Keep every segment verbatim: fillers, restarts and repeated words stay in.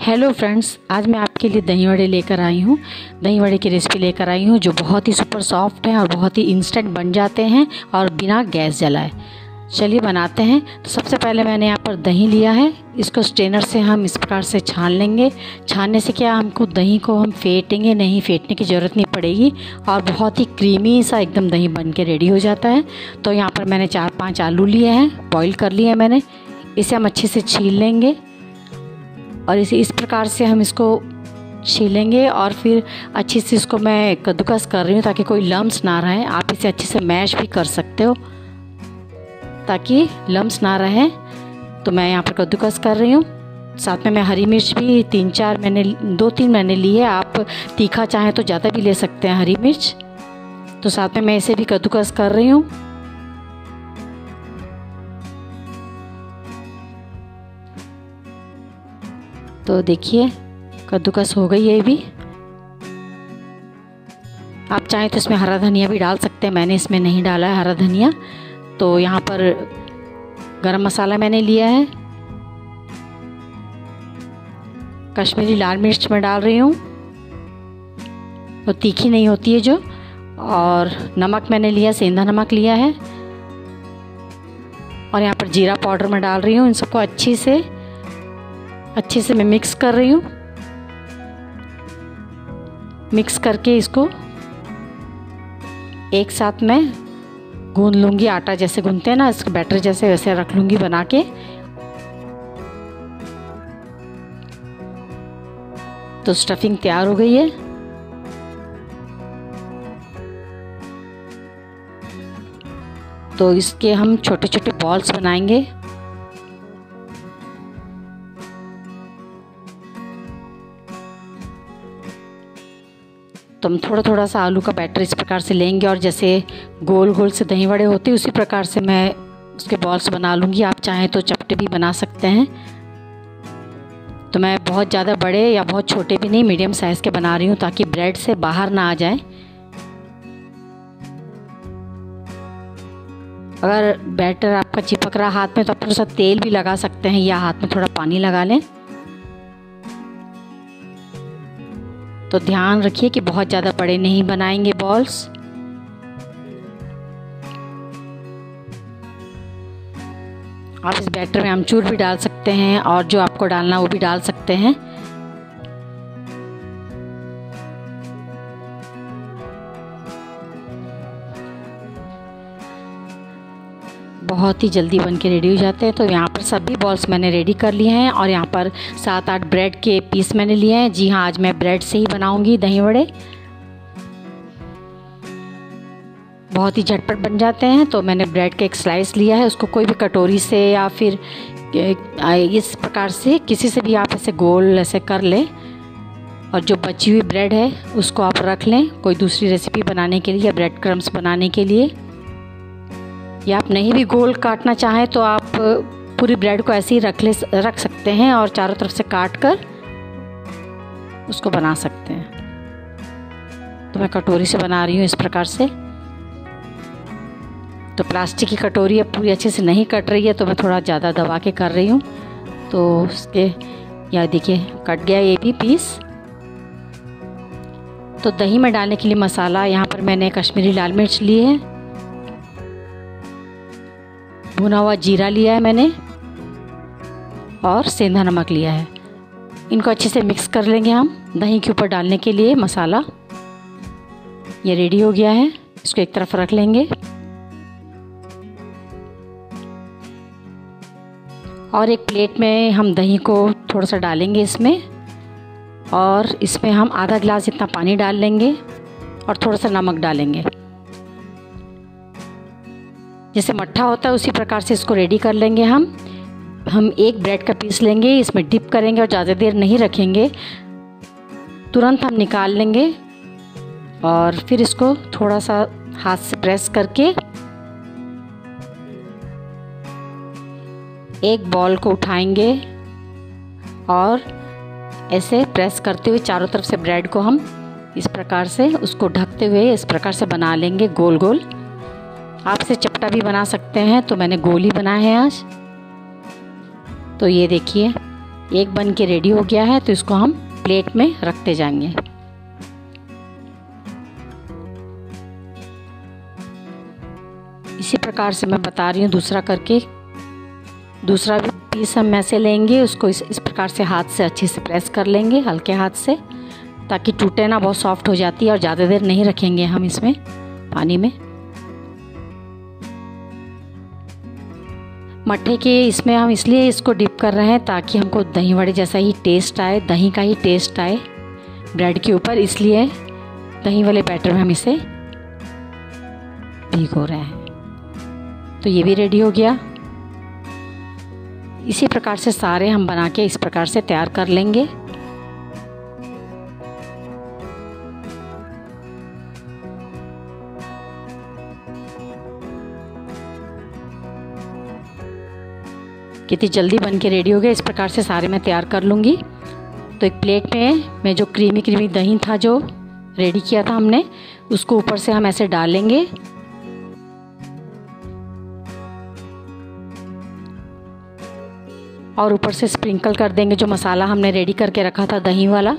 Hello friends, आज मैं आपके लिए दही वड़े लेकर आई हूँ। दही वड़े की रेसिपी लेकर आई हूँ जो बहुत ही सुपर सॉफ्ट है और बहुत ही इंस्टेंट बन जाते हैं और बिना गैस जलाए। चलिए बनाते हैं। तो सबसे पहले मैंने यहाँ पर दही लिया है। इसको स्ट्रेनर से हम इस प्रकार से छान लेंगे। छानने से क्या, हमको दही को हम फेंटेंगे नहीं, फेंटने की ज़रूरत नहीं पड़ेगी और बहुत ही क्रीमी सा एकदम दही बन के रेडी हो जाता है। तो यहाँ पर मैंने चार पाँच आलू लिए हैं, बॉईल कर लिए हैं मैंने। इसे हम अच्छे से छील लेंगे और इसे इस प्रकार से हम इसको छीलेंगे और फिर अच्छे से इसको मैं कद्दूकस कर रही हूँ ताकि कोई लम्स ना रहे। आप इसे अच्छे से मैश भी कर सकते हो ताकि लम्स ना रहे। तो मैं यहाँ पर कद्दूकस कर रही हूँ। साथ में मैं हरी मिर्च भी तीन चार मैंने दो तीन मैंने ली है। आप तीखा चाहें तो ज़्यादा भी ले सकते हैं हरी मिर्च। तो साथ में मैं इसे भी कद्दूकस कर रही हूँ। तो देखिए कद्दूकस हो गई है। भी आप चाहें तो इसमें हरा धनिया भी डाल सकते हैं। मैंने इसमें नहीं डाला है हरा धनिया। तो यहाँ पर गरम मसाला मैंने लिया है, कश्मीरी लाल मिर्च मैं डाल रही हूँ, वो तीखी नहीं होती है जो। और नमक मैंने लिया, सेंधा नमक लिया है। और यहाँ पर जीरा पाउडर मैं डाल रही हूँ। इन सबको अच्छी से अच्छे से मैं मिक्स कर रही हूँ। मिक्स करके इसको एक साथ में गूंद लूँगी। आटा जैसे गूंदते हैं ना, इसको बैटर जैसे वैसे रख लूँगी बना के। तो स्टफिंग तैयार हो गई है। तो इसके हम छोटे छोटे बॉल्स बनाएंगे। तो हम थोड़ा थोड़ा सा आलू का बैटर इस प्रकार से लेंगे और जैसे गोल गोल से दही वड़े होते हैं उसी प्रकार से मैं उसके बॉल्स बना लूँगी। आप चाहें तो चपटे भी बना सकते हैं। तो मैं बहुत ज़्यादा बड़े या बहुत छोटे भी नहीं, मीडियम साइज़ के बना रही हूँ ताकि ब्रेड से बाहर ना आ जाए। अगर बैटर आपका चिपक रहा हाथ में तो आप थोड़ा सा तेल भी लगा सकते हैं या हाथ में थोड़ा पानी लगा लें। तो ध्यान रखिए कि बहुत ज़्यादा बड़े नहीं बनाएंगे बॉल्स। आप इस बैटर में अमचूर भी डाल सकते हैं और जो आपको डालना वो भी डाल सकते हैं। बहुत ही जल्दी बन के रेडी हो जाते हैं। तो यहाँ पर सभी बॉल्स मैंने रेडी कर लिए हैं और यहाँ पर सात आठ ब्रेड के पीस मैंने लिए हैं। जी हाँ, आज मैं ब्रेड से ही बनाऊंगी दही वड़े। बहुत ही झटपट बन जाते हैं। तो मैंने ब्रेड का एक स्लाइस लिया है, उसको कोई भी कटोरी से या फिर इस प्रकार से किसी से भी आप ऐसे गोल ऐसे कर लें। और जो बची हुई ब्रेड है उसको आप रख लें कोई दूसरी रेसिपी बनाने के लिए या ब्रेड क्रम्स बनाने के लिए। या आप नहीं भी गोल काटना चाहें तो आप पूरी ब्रेड को ऐसे ही रख ले रख सकते हैं और चारों तरफ से काट कर उसको बना सकते हैं। तो मैं कटोरी से बना रही हूँ इस प्रकार से। तो प्लास्टिक की कटोरी अब पूरी अच्छे से नहीं कट रही है तो मैं थोड़ा ज़्यादा दबा के कर रही हूँ। तो उसके यहाँ देखिए कट गया ये भी पीस। तो दही में डालने के लिए मसाला यहाँ पर मैंने कश्मीरी लाल मिर्च ली है, भुना हुआ जीरा लिया है मैंने और सेंधा नमक लिया है। इनको अच्छे से मिक्स कर लेंगे हम दही के ऊपर डालने के लिए मसाला। ये रेडी हो गया है, इसको एक तरफ रख लेंगे। और एक प्लेट में हम दही को थोड़ा सा डालेंगे इसमें और इसमें हम आधा गिलास इतना पानी डाल लेंगे और थोड़ा सा नमक डालेंगे। जैसे मट्ठा होता है उसी प्रकार से इसको रेडी कर लेंगे हम। हम एक ब्रेड का पीस लेंगे, इसमें डिप करेंगे और ज़्यादा देर नहीं रखेंगे, तुरंत हम निकाल लेंगे। और फिर इसको थोड़ा सा हाथ से प्रेस करके एक बॉल को उठाएंगे और ऐसे प्रेस करते हुए चारों तरफ से ब्रेड को हम इस प्रकार से उसको ढकते हुए इस प्रकार से बना लेंगे गोल गोल। आप इसे चपटा भी बना सकते हैं, तो मैंने गोल ही बनाया है आज। तो ये देखिए एक बन के रेडी हो गया है, तो इसको हम प्लेट में रखते जाएंगे। इसी प्रकार से मैं बता रही हूँ दूसरा करके। दूसरा भी पीस हम ऐसे लेंगे, उसको इस इस प्रकार से हाथ से अच्छे से प्रेस कर लेंगे, हल्के हाथ से, ताकि टूटे ना, बहुत सॉफ्ट हो जाती है। और ज़्यादा देर नहीं रखेंगे हम इसमें पानी में। मट्ठे के इसमें हम इसलिए इसको डिप कर रहे हैं ताकि हमको दही वड़े जैसा ही टेस्ट आए, दही का ही टेस्ट आए ब्रेड के ऊपर, इसलिए दही वाले बैटर में हम इसे भिगो रहे हैं। तो ये भी रेडी हो गया। इसी प्रकार से सारे हम बना के इस प्रकार से तैयार कर लेंगे। कितनी जल्दी बन के रेडी हो गए। इस प्रकार से सारे मैं तैयार कर लूँगी। तो एक प्लेट में मैं जो क्रीमी क्रीमी दही था जो रेडी किया था हमने, उसको ऊपर से हम ऐसे डालेंगे। और ऊपर से स्प्रिंकल कर देंगे जो मसाला हमने रेडी करके रखा था दही वाला,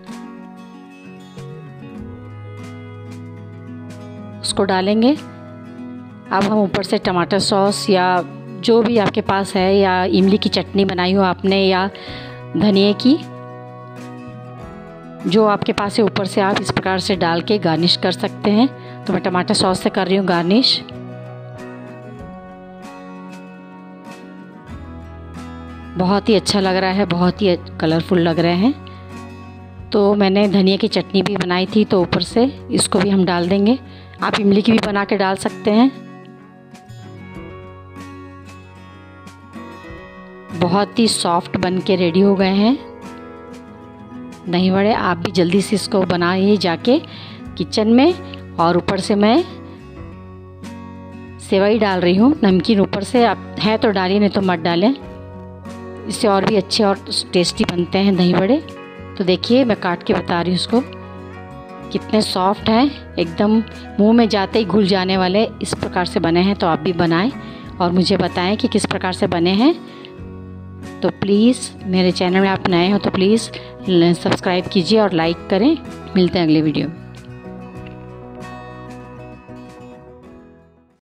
उसको डालेंगे। अब हम ऊपर से टमाटर सॉस या जो भी आपके पास है, या इमली की चटनी बनाई हो आपने, या धनिए की, जो आपके पास है, ऊपर से आप इस प्रकार से डाल के गार्निश कर सकते हैं। तो मैं टमाटर सॉस से कर रही हूँ गार्निश। बहुत ही अच्छा लग रहा है, बहुत ही कलरफुल लग रहे हैं। तो मैंने धनिया की चटनी भी बनाई थी, तो ऊपर से इसको भी हम डाल देंगे। आप इमली की भी बना के डाल सकते हैं। बहुत ही सॉफ्ट बन के रेडी हो गए हैं दही वड़े। आप भी जल्दी से इसको बनाइए जाके किचन में। और ऊपर से मैं सेवई डाल रही हूँ, नमकीन ऊपर से। आप है तो डालिए, नहीं तो मत डालें, इससे और भी अच्छे और टेस्टी बनते हैं दही वड़े। तो देखिए मैं काट के बता रही हूँ उसको, कितने सॉफ्ट हैं, एकदम मुंह में जाते ही घुल जाने वाले। इस प्रकार से बने हैं। तो आप भी बनाएं और मुझे बताएं कि किस प्रकार से बने हैं। तो प्लीज़ मेरे चैनल में आप नए हो तो प्लीज़ सब्सक्राइब कीजिए और लाइक करें। मिलते हैं अगले वीडियो में।